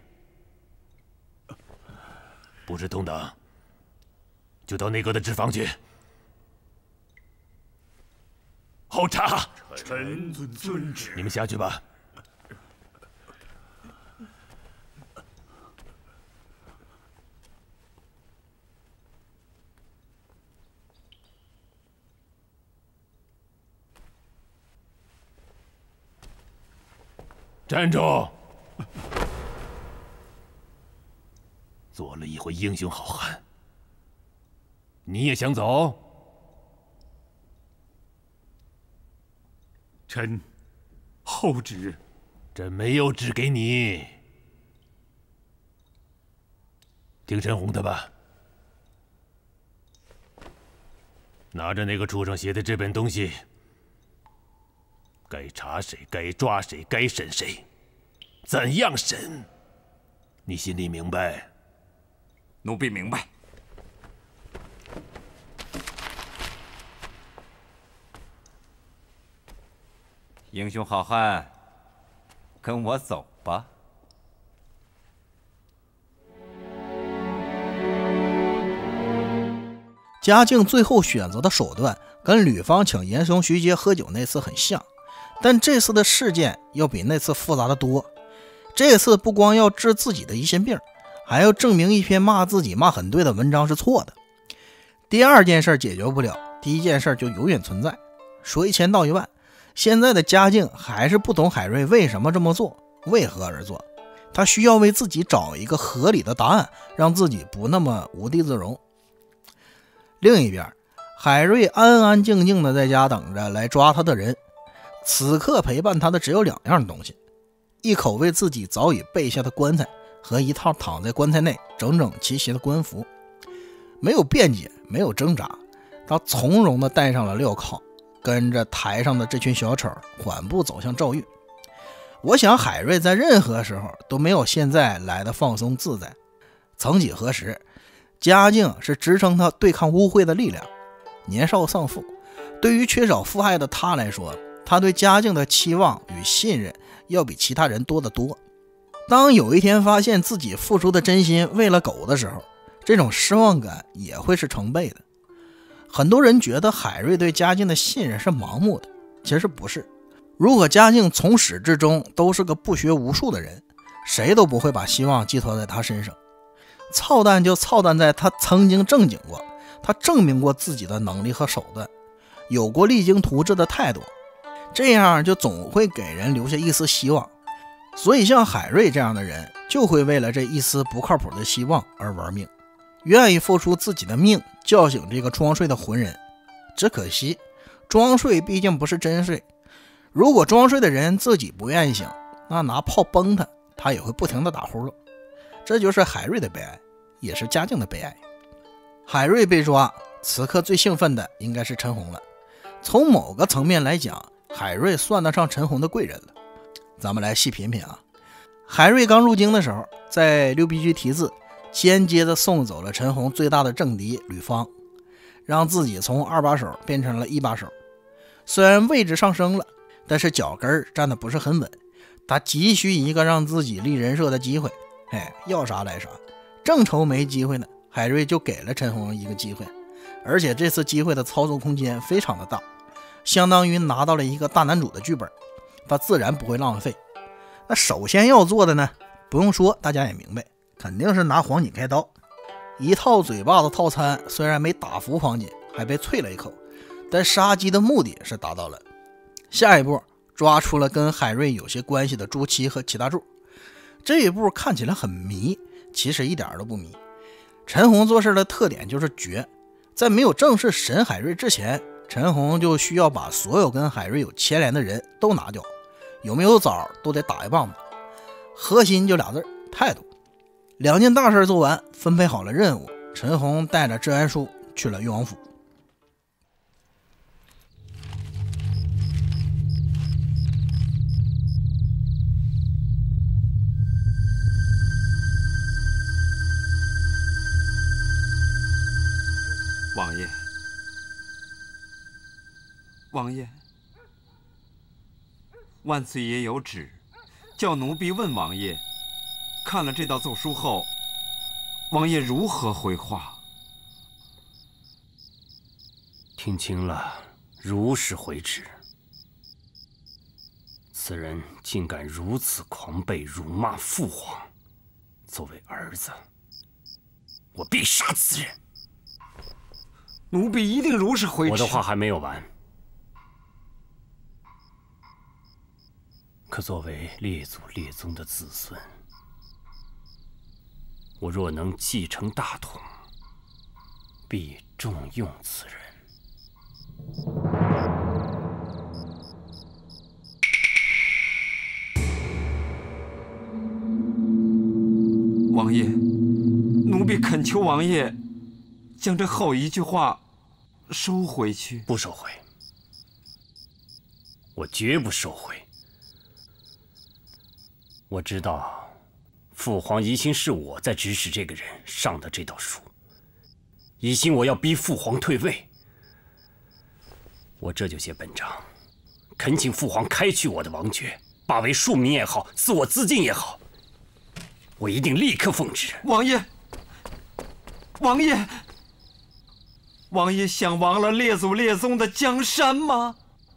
不是同党，就到内阁的纸房去。候查。 臣遵旨。 你们下去吧。 站住！做了一回英雄好汉，你也想走？ 臣后旨。 朕没有旨给你。听陈红的吧。拿着那个畜生写的这本东西，该查谁，该抓谁，该审谁，怎样审，你心里明白？ 奴婢明白。英雄好汉，跟我走吧。 嘉靖最后选择的手段跟吕方请严嵩、徐阶喝酒那次很像，但这次的事件要比那次复杂的多。这次不光要治自己的疑心病，还要证明一篇骂自己骂很对的文章是错的。第二件事解决不了，第一件事就永远存在。说一千道一万，现在的嘉靖还是不懂海瑞为什么这么做，为何而做。他需要为自己找一个合理的答案，让自己不那么无地自容。另一边，海瑞安安静静的在家等着来抓他的人。此刻陪伴他的只有两样东西：一口为自己早已备下的棺材，和一套躺在棺材内整整齐齐的官服。没有辩解，没有挣扎，他从容地戴上了镣铐，跟着台上的这群小丑缓步走向赵玉。我想海瑞在任何时候都没有现在来的放松自在。曾几何时，嘉靖是支撑他对抗污秽的力量。年少丧父，对于缺少父爱的他来说，他对嘉靖的期望与信任要比其他人多得多。当有一天发现自己付出的真心为了狗的时候，这种失望感也会是成倍的。很多人觉得海瑞对嘉靖的信任是盲目的，其实不是。如果嘉靖从始至终都是个不学无术的人，谁都不会把希望寄托在他身上。操蛋就操蛋在他曾经正经过，他证明过自己的能力和手段，有过励精图治的态度，这样就总会给人留下一丝希望。所以像海瑞这样的人，就会为了这一丝不靠谱的希望而玩命，愿意付出自己的命叫醒这个装睡的浑人。只可惜装睡毕竟不是真睡，如果装睡的人自己不愿意醒，那拿炮崩他，他也会不停地打呼噜。这就是海瑞的悲哀，也是嘉靖的悲哀。海瑞被抓，此刻最兴奋的应该是陈红了。从某个层面来讲，海瑞算得上陈红的贵人了。咱们来细品品啊。海瑞刚入京的时候，在六必居题字，间接的送走了陈红最大的政敌吕方，让自己从二把手变成了一把手。虽然位置上升了，但是脚跟站得不是很稳，他急需一个让自己立人设的机会。哎，要啥来啥，正愁没机会呢，海瑞就给了陈红一个机会，而且这次机会的操作空间非常的大，相当于拿到了一个大男主的剧本，他自然不会浪费。那首先要做的呢，不用说大家也明白，肯定是拿黄锦开刀。一套嘴巴子套餐虽然没打服黄锦，还被啐了一口，但杀鸡的目的是达到了。下一步抓出了跟海瑞有些关系的朱祁和齐大柱。这一步看起来很迷，其实一点都不迷。陈红做事的特点就是绝，在没有正式审海瑞之前，陈红就需要把所有跟海瑞有牵连的人都拿掉，有没有枣都得打一棒子。核心就俩字，态度。两件大事做完，分配好了任务，陈红带着治安书去了越王府。 王爷，王爷，万岁爷有旨，叫奴婢问王爷，看了这道奏书后，王爷如何回话？ 听清了，如实回旨。此人竟敢如此狂悖，辱骂父皇，作为儿子，我必杀此人。 奴婢一定如实回旨。 我的话还没有完。 可作为列祖列宗的子孙，我若能继承大统，必重用此人。 王爷，奴婢恳求王爷将这后一句话收回去。 不收回，我绝不收回。我知道，父皇疑心是我在指使这个人上的这道书，疑心我要逼父皇退位。我这就写本章，恳请父皇开去我的王爵，罢为庶民也好，赐我自尽也好，我一定立刻奉旨。 王爷，王爷，王爷想亡了列祖列宗的江山吗？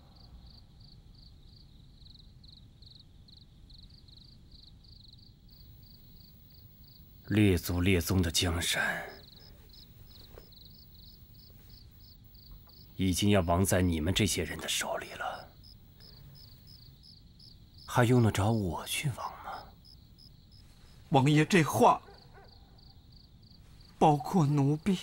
列祖列宗的江山，已经要亡在你们这些人的手里了，还用得着我去亡吗？ 王爷，这话包括奴婢。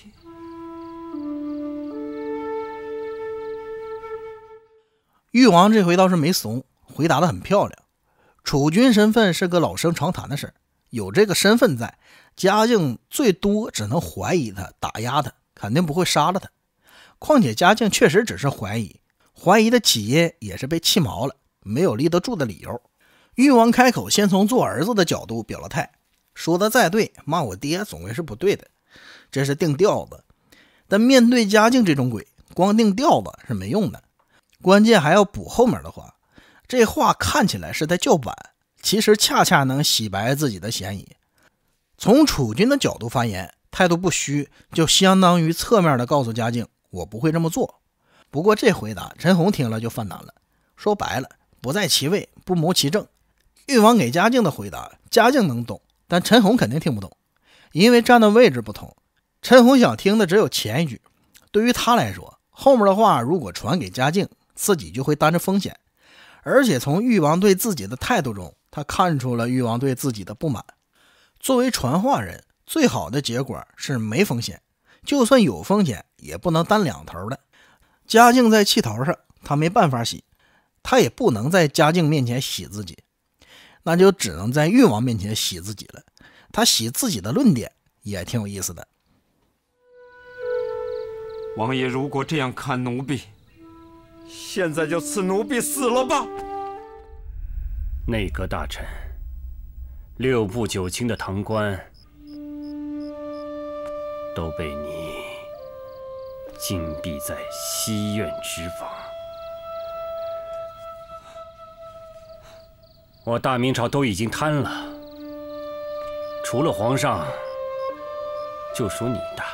誉王这回倒是没怂，回答得很漂亮。储君身份是个老生常谈的事，有这个身份在，嘉靖最多只能怀疑他，打压他，肯定不会杀了他。况且嘉靖确实只是怀疑，怀疑的起因也是被气毛了，没有立得住的理由。誉王开口先从做儿子的角度表了态，说的再对，骂我爹总归是不对的，这是定调子。但面对嘉靖这种鬼，光定调子是没用的，关键还要补后面的话。这话看起来是在叫板，其实恰恰能洗白自己的嫌疑。从储君的角度发言，态度不虚，就相当于侧面的告诉嘉靖，我不会这么做。不过这回答陈洪听了就犯难了，说白了，不在其位，不谋其政。誉王给嘉靖的回答，嘉靖能懂，但陈洪肯定听不懂，因为站的位置不同。陈洪想听的只有前一句，对于他来说，后面的话如果传给嘉靖，自己就会担着风险。而且从誉王对自己的态度中，他看出了誉王对自己的不满。作为传话人，最好的结果是没风险，就算有风险也不能担两头的。嘉靖在气头上，他没办法洗，他也不能在嘉靖面前洗自己，那就只能在誉王面前洗自己了。他洗自己的论点也挺有意思的。 王爷如果这样看奴婢，现在就赐奴婢死了吧。 内阁大臣，六部九卿的堂官都被你禁闭在西苑之房。我大明朝都已经瘫了，除了皇上，就属你大，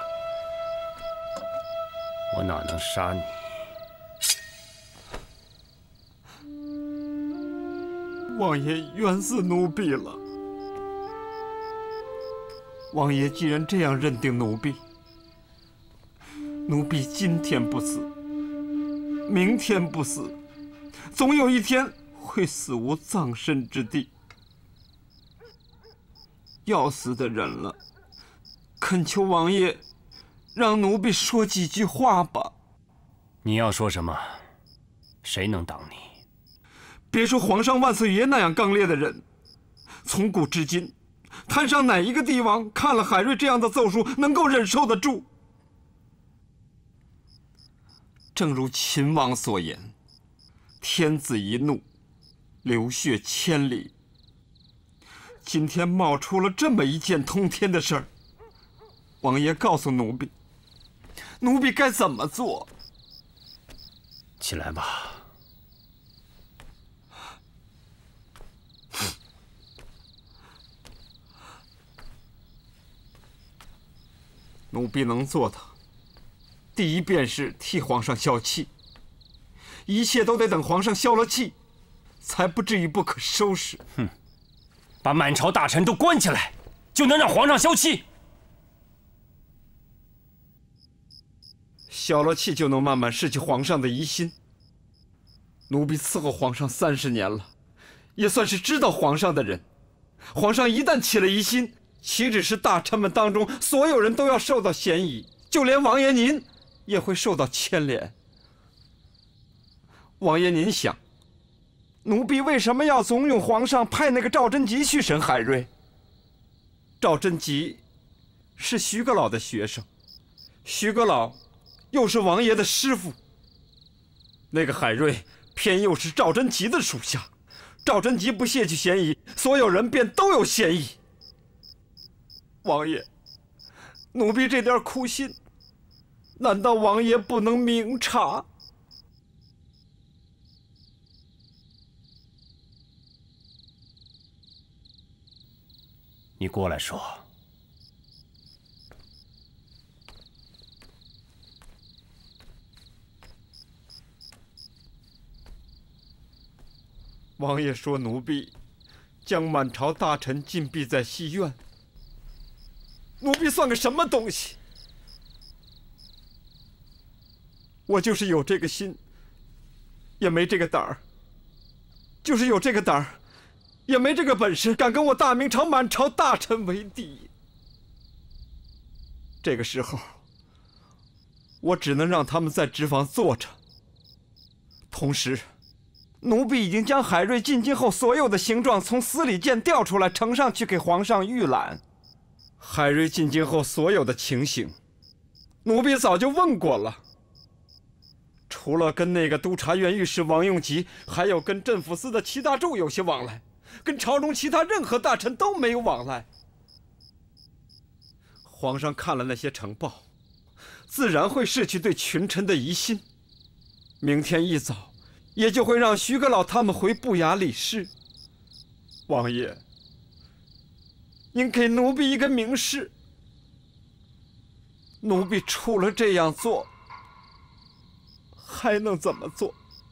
我哪能杀你？ 王爷冤死奴婢了。王爷既然这样认定奴婢，奴婢今天不死，明天不死，总有一天会死无葬身之地。要死的人了，恳求王爷让奴婢说几句话吧。 你要说什么？谁能挡你？ 别说皇上万岁爷那样刚烈的人，从古至今，摊上哪一个帝王看了海瑞这样的奏书能够忍受得住？正如秦王所言，天子一怒，流血千里。今天冒出了这么一件通天的事儿，王爷告诉奴婢，奴婢该怎么做？ 起来吧。 奴婢能做的，第一便是替皇上消气，一切都得等皇上消了气，才不至于不可收拾。 哼，把满朝大臣都关起来，就能让皇上消气？ 消了气就能慢慢失去皇上的疑心。奴婢伺候皇上三十年了， 也算是知道皇上的人。皇上一旦起了疑心，岂止是大臣们当中所有人都要受到嫌疑，就连王爷您也会受到牵连。王爷您想，奴婢为什么要怂恿皇上派那个赵贞吉去审海瑞？赵贞吉是徐阁老的学生，徐阁老又是王爷的师傅，那个海瑞偏又是赵贞吉的属下，赵贞吉不卸去嫌疑，所有人便都有嫌疑。王爷，奴婢这点苦心，难道王爷不能明察？ 你过来说。 王爷说奴婢将满朝大臣禁闭在西院，奴婢算个什么东西？我就是有这个心，也没这个胆儿；就是有这个胆儿，也没这个本事，敢跟我大明朝满朝大臣为敌。这个时候，我只能让他们在纸坊坐着。同时，奴婢已经将海瑞进京后所有的形状从司礼监调出来，呈上去给皇上预览。海瑞进京后所有的情形，奴婢早就问过了。除了跟那个督察院御史王用吉，还有跟镇抚司的齐大柱有些往来，跟朝中其他任何大臣都没有往来。皇上看了那些呈报，自然会拭去对群臣的疑心。明天一早，也就会让徐阁老他们回布衙理事。王爷，您给奴婢一个明示，奴婢除了这样做，还能怎么做？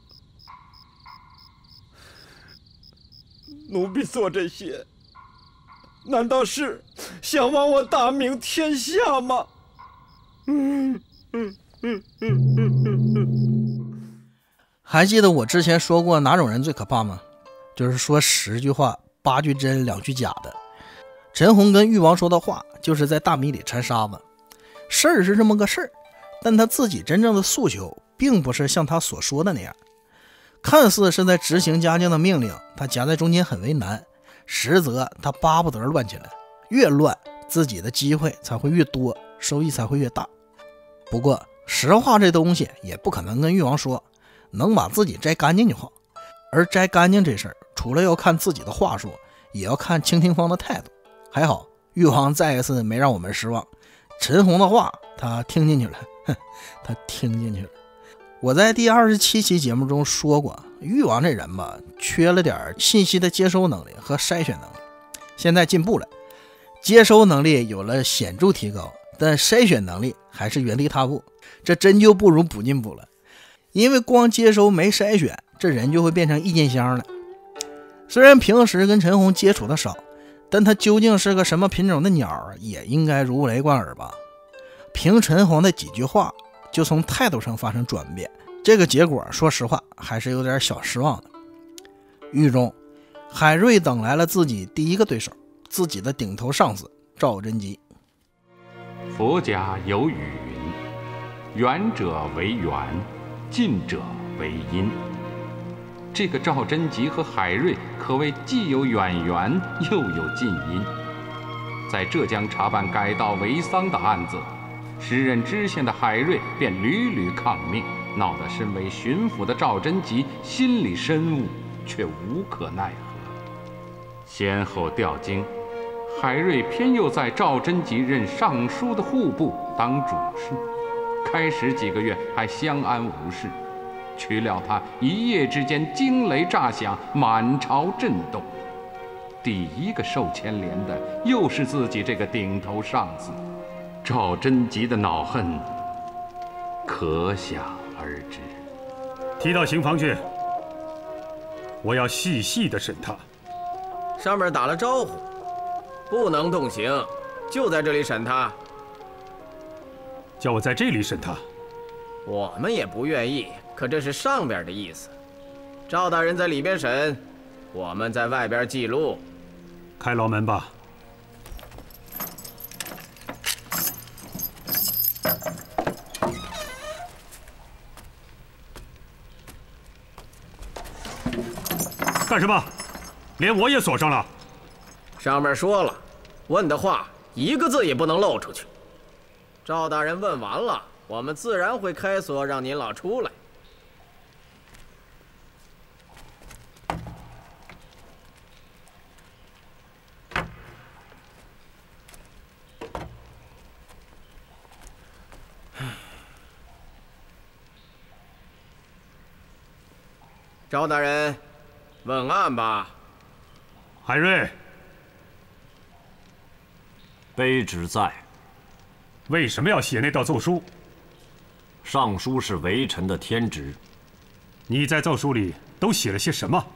奴婢做这些，难道是想亡我大明天下吗？嗯嗯嗯嗯嗯嗯。 还记得我之前说过哪种人最可怕吗？就是说十句话八句真两句假的。陈洪跟誉王说的话就是在大米里掺沙子，事儿是这么个事儿，但他自己真正的诉求并不是像他所说的那样，看似是在执行家将的命令，他夹在中间很为难，实则他巴不得乱起来，越乱自己的机会才会越多，收益才会越大。不过实话这东西也不可能跟誉王说，能把自己摘干净就好。而摘干净这事儿，除了要看自己的话术，也要看倾听方的态度。还好誉王再一次没让我们失望，陈洪的话他听进去了，哼，他听进去了。我在第二十七期节目中说过，誉王这人吧，缺了点信息的接收能力和筛选能力。现在进步了，接收能力有了显著提高，但筛选能力还是原地踏步，这真就不如不进步了。因为光接收没筛选，这人就会变成意见箱了。虽然平时跟陈洪接触的少，但他究竟是个什么品种的鸟，也应该如雷贯耳吧。凭陈洪的几句话，就从态度上发生转变，这个结果说实话还是有点小失望的。狱中，海瑞等来了自己第一个对手，自己的顶头上司赵贞吉。 佛家有语云：远者为圆，近者为阴。这个赵贞吉和海瑞可谓既有远缘，又有近因。在浙江查办改道为桑的案子，时任知县的海瑞便屡屡抗命，闹得身为巡抚的赵贞吉心里深恶，却无可奈何。先后调京，海瑞偏又在赵贞吉任尚书的户部当主事，开始几个月还相安无事。岂料他一夜之间惊雷炸响，满朝震动。第一个受牵连的又是自己这个顶头上司，赵贞吉的恼恨可想而知。 提到刑房去，我要细细的审他。 上面打了招呼，不能动刑，就在这里审他。 叫我在这里审他， 我们也不愿意，可这是上边的意思。赵大人在里边审， 我们在外边记录。 开牢门吧。干什么？连我也锁上了。 上面说了，问的话一个字也不能漏出去。赵大人问完了，我们自然会开锁，让您老出来。赵大人，问案吧。 海瑞， 卑职在。 为什么要写那道奏书？ 上书是微臣的天职。 你在奏书里都写了些什么？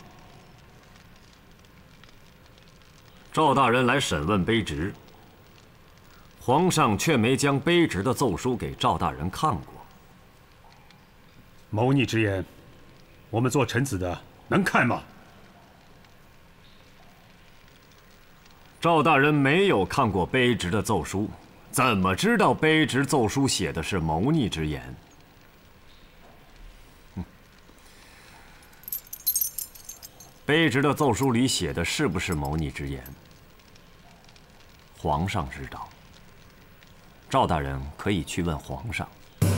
赵大人来审问卑职，皇上却没将卑职的奏书给赵大人看过。 谋逆之言。我们做臣子的能看吗？ 赵大人没有看过卑职的奏书，怎么知道卑职奏书写的是谋逆之言？卑职的奏书里写的是不是谋逆之言？皇上知道。赵大人可以去问皇上。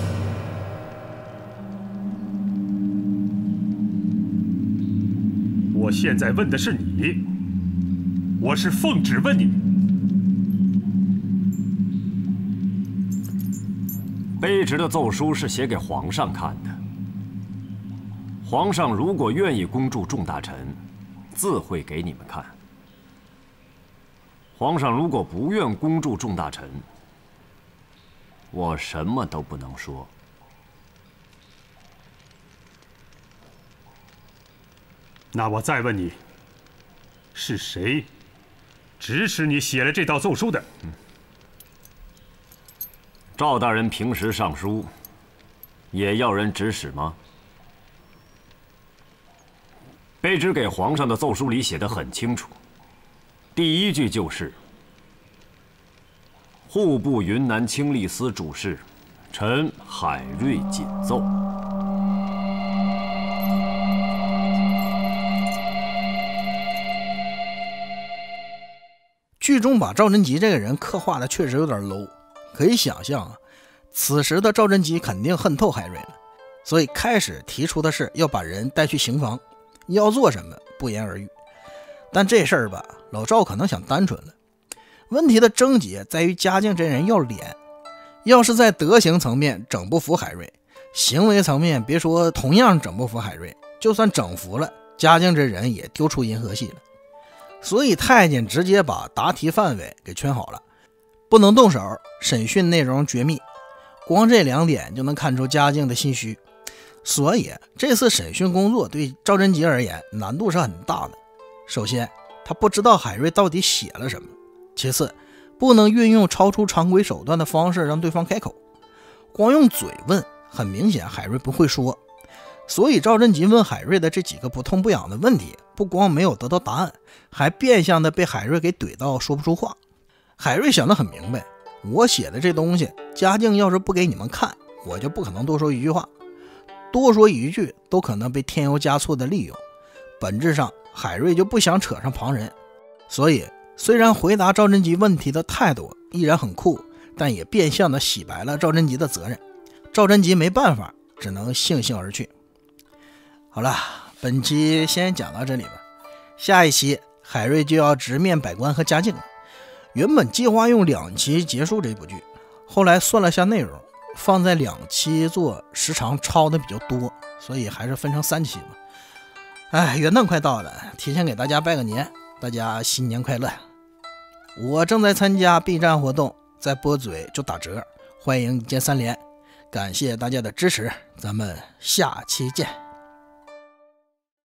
我现在问的是你，我是奉旨问你。 卑职的奏书是写给皇上看的。皇上如果愿意恭祝众大臣，自会给你们看；皇上如果不愿恭祝众大臣，我什么都不能说。 那我再问你，是谁指使你写了这道奏书的？ 嗯、赵大人平时上书，也要人指使吗？卑职给皇上的奏书里写得很清楚，第一句就是“户部云南清吏司主事，臣海瑞谨奏”。 剧中把赵贞吉这个人刻画的确实有点 low， 可以想象啊，此时的赵贞吉肯定恨透海瑞了，所以开始提出的是要把人带去刑房，要做什么不言而喻。但这事儿吧，老赵可能想单纯了。问题的症结在于嘉靖这人要脸，要是在德行层面整不服海瑞，行为层面别说同样整不服海瑞，就算整服了，嘉靖这人也丢出银河系了。所以太监直接把答题范围给圈好了，不能动手，审讯内容绝密，光这两点就能看出嘉靖的心虚。所以这次审讯工作对赵贞吉而言难度是很大的。首先他不知道海瑞到底写了什么，其次不能运用超出常规手段的方式让对方开口，光用嘴问很明显海瑞不会说。所以赵贞吉问海瑞的这几个不痛不痒的问题，不光没有得到答案，还变相的被海瑞给怼到说不出话。海瑞想得很明白，我写的这东西嘉靖要是不给你们看，我就不可能多说一句话，多说一句都可能被添油加醋的利用。本质上海瑞就不想扯上旁人，所以虽然回答赵贞吉问题的态度依然很酷，但也变相的洗白了赵贞吉的责任。赵贞吉没办法，只能悻悻而去。好了，本期先讲到这里吧。下一期海瑞就要直面百官和嘉靖了。原本计划用两期结束这部剧，后来算了下内容，放在两期做时长超的比较多，所以还是分成三期吧。哎，元旦快到了，提前给大家拜个年，大家新年快乐。我正在参加 B 站活动，在播嘴就打折，欢迎一键三连，感谢大家的支持，咱们下期见。